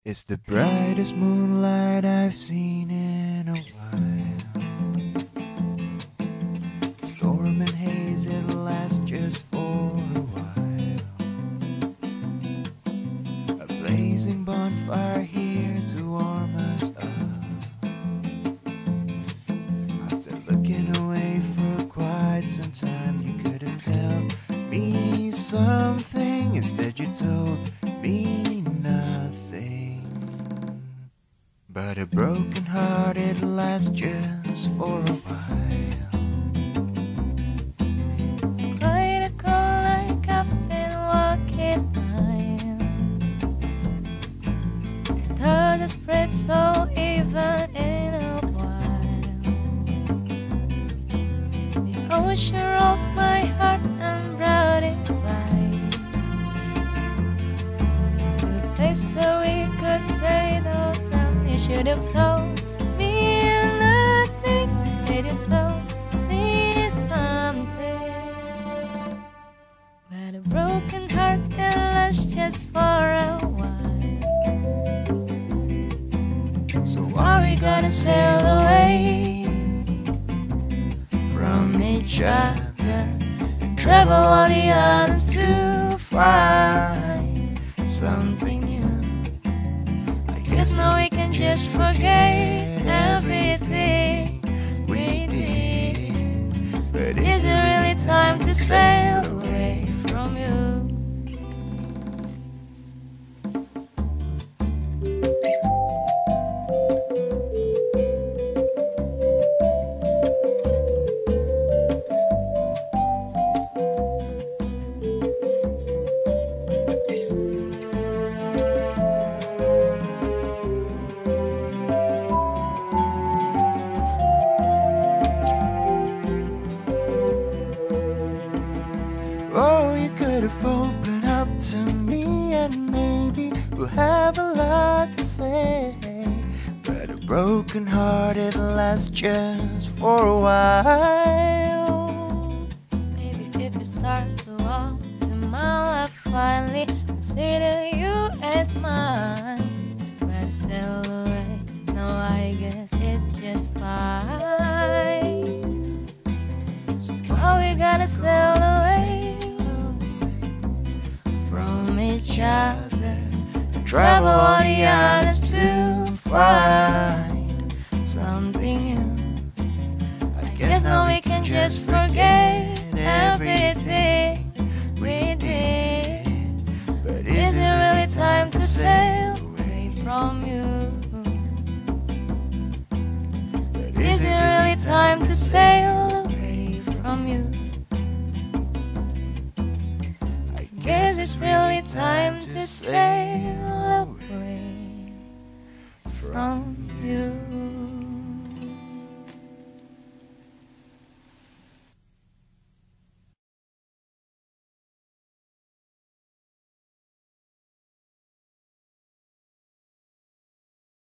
It's the brightest moonlight I've seen in a while. Storm and haze, it'll last just for a while. A blazing bonfire here to warm us up. After looking away for quite some time, you couldn't tell me something. Instead you told me nothing. But a broken heart, it'll last just for a while. It's quite a cold like I've been walking by. Stars are spread so even in a while. The ocean rocked my heart and brought it by to a place where we could say no. You should have told me nothing. Instead you told me something. But a broken heart can last just for a while. So are we gonna sail away from each other and travel all the others to find something new? Guess now we can just forget everything we did. But is it really time to sail away from you? Oh, you could have opened up to me and maybe we'll have a lot to say. But a broken heart, it'll last just for a while. Maybe if you start to walk the mile, I finally consider you as mine. But sail away, no, I guess it's just fine. So now we gotta sail away from each other and travel all the others to find something new. I guess now we can just forget everything we did. But is it really time to sail away from you? But is it really time to sail away from you? Guess it's really time to sail away from you.